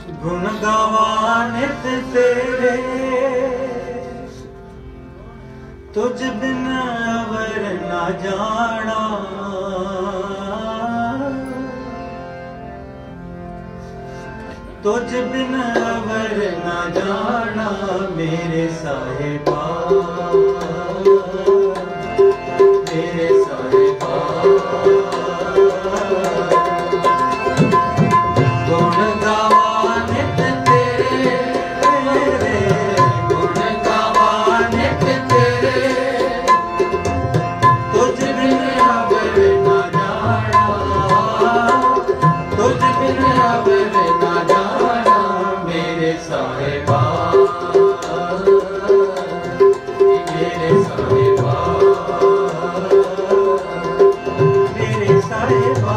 गुण गावा नित तेरे, तुझ बिन अवर ना जाना। तुझ बिन अवर ना जाना मेरे साहिबा, मेरे साहिबा। गुण गावा नित तेरे, गुण गावा नित तेरे, तुझ बिन अवर ना जाना, तुझ बिन अवर ना जाना मेरे साहिबा, मेरे साहिबा, मेरे साहिबा।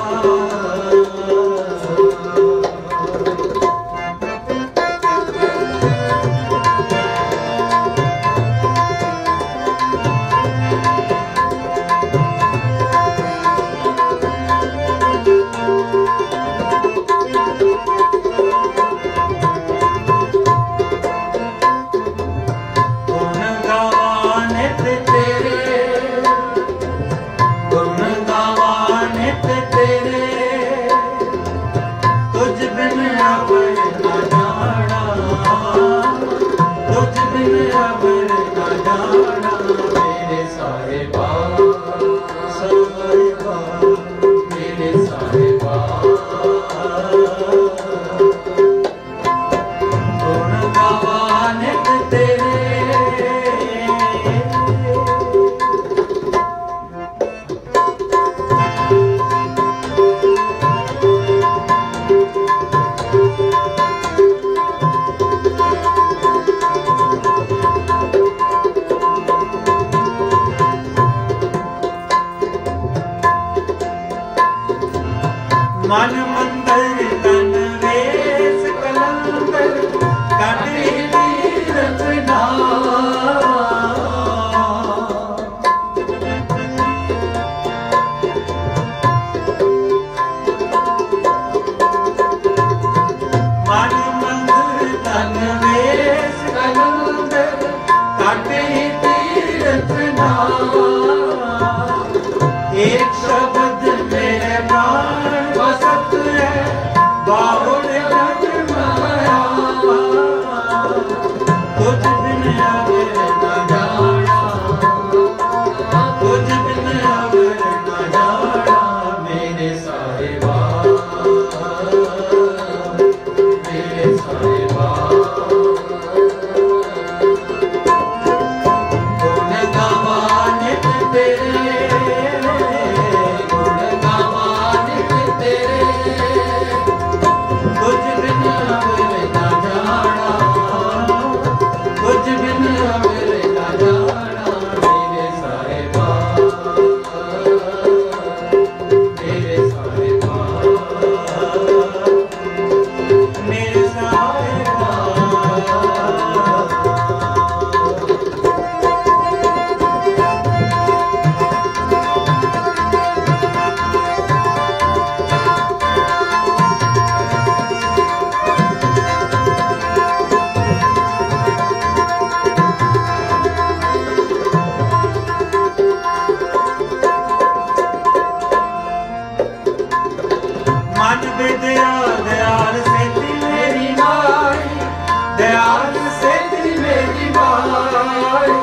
मन मंदिर तन वेश कलंदर कटे तीरथ नाम। मन मंदिर तन वेश कलंदर कटे तीरथ नाम। एक शब्द मेरे प्राण वसत है बाहुल जग माया। तुझ बिन अवर न जाना, तुझ बिन अवर न जाना मेरे साहिबा, मेरे साहिबा। गुण गावा नित तेरे, दयाल से मेरी माई, दयाल से मेरी माई।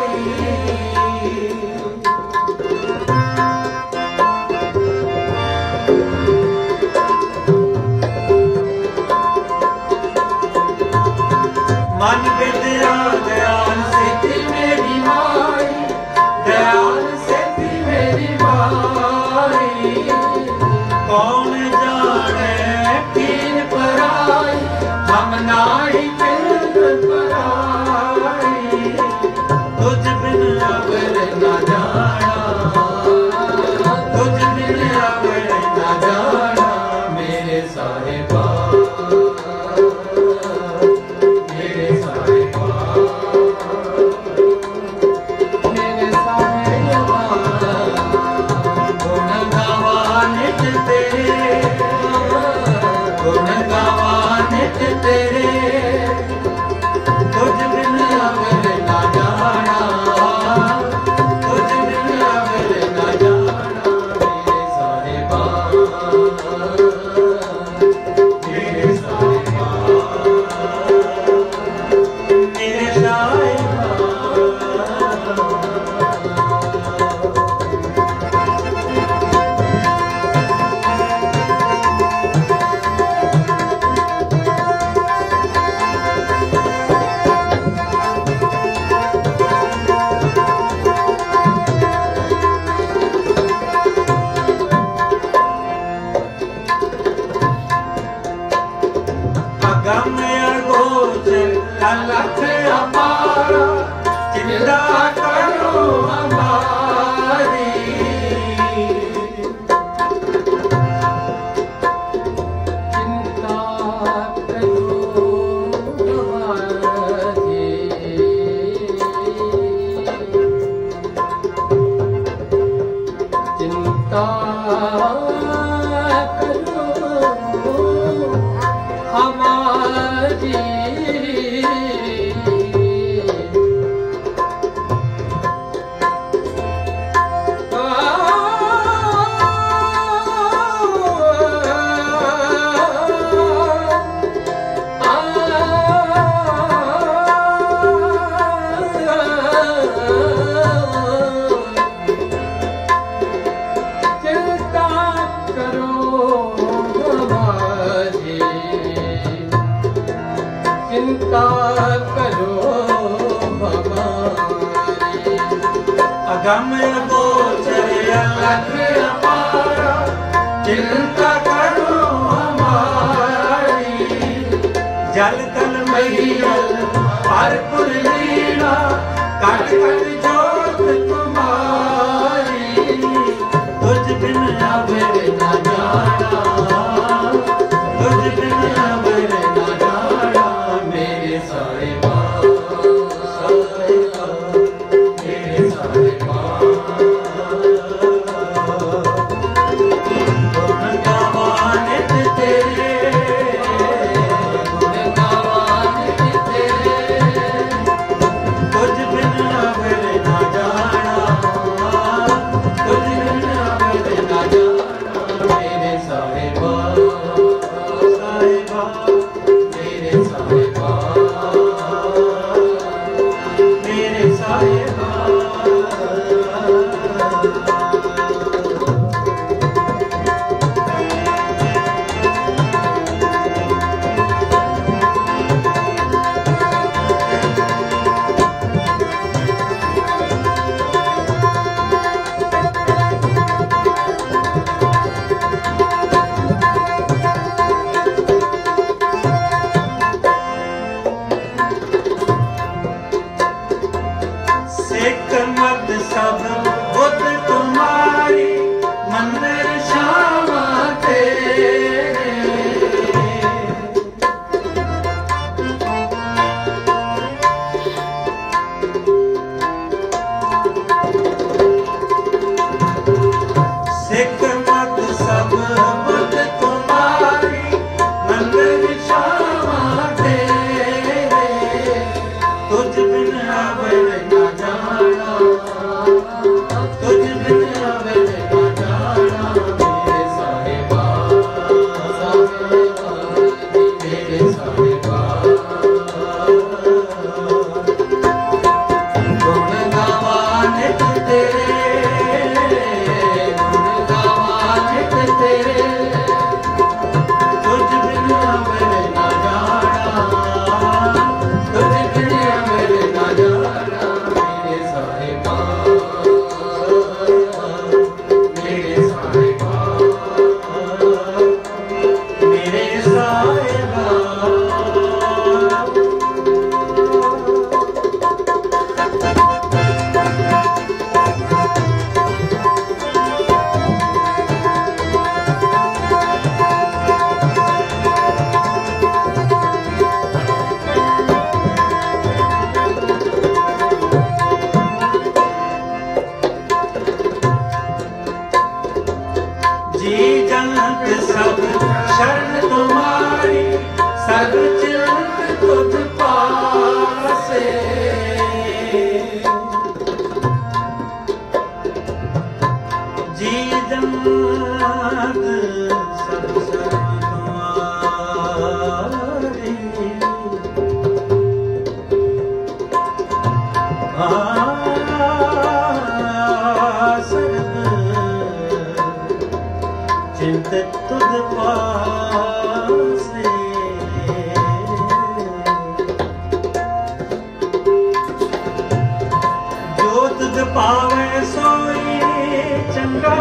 मन विद्या दयाल से मेरी माई, दयाल से मेरी माई। कौन जाने कीन पराई, हम नाई बिन पराई। तुझ बिन अवर न जाना, तुझ बिन अवर न जाना मेरे साहिबा, मेरे साहिबा, मेरे साहिबा। गुण गावा नित तेरे, गुण गावा नित तेरे। अगम अगोचर अलख अपारा चिंता करो हमारी अगम अगोचर अलख अपारा चिंता करो हमारी जल तल मैयल हरपुर लीला कट कट जोत तुम्हारी तुझ बिन अवर न जाना तुझ बिन अवर न जाना मेरे साहिबा मेरे साहिबा सब बुद्ध तुम्हारी मंदिर श्यामा तेरे सिख मत सब बुद्ध तुम्हारी मंदिर श्यामा तेरे तुझ बिन अवर न जाना तुझ बिन अवर न जाना मेरे साहिबा मेरे साहिबा गुण गावा नित तेरे गुण गावा नित तेरे तुझ बिन अवर न जाना तुझ बिन अवर न जाना मेरे साहिबा मेरे साहिबा मेरे साहिबा जी जन्नत सब शरण तुम्हारी सर्व चिंत तुझ पासे जी जन्नत सब शरण चिंत तुझ पासे जो तुझ पावे सोई चंगा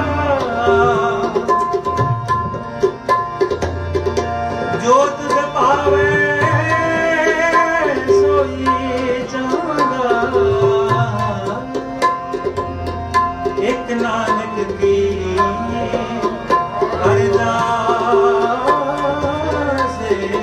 जो तुझ पावे गए